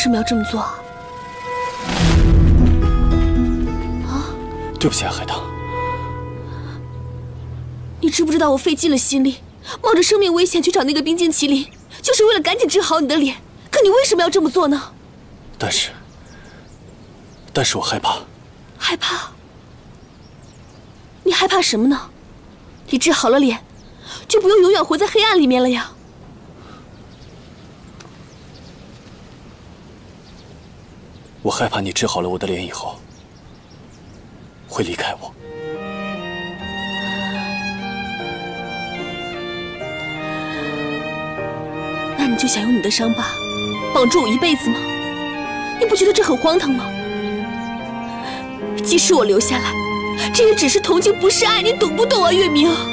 什么要这么做啊？ 对不起啊，海棠。 你知不知道我费尽了心力，冒着生命危险去找那个冰晶麒麟，就是为了赶紧治好你的脸？可你为什么要这么做呢？ 但是我害怕。 害怕？你害怕什么呢？你治好了脸，就不用永远活在黑暗里面了呀。 我害怕你治好了我的脸以后，会离开我。 那你就想用你的伤疤绑住我一辈子吗？你不觉得这很荒唐吗？即使我留下来，这也只是同情，不是爱，你懂不懂啊，月明？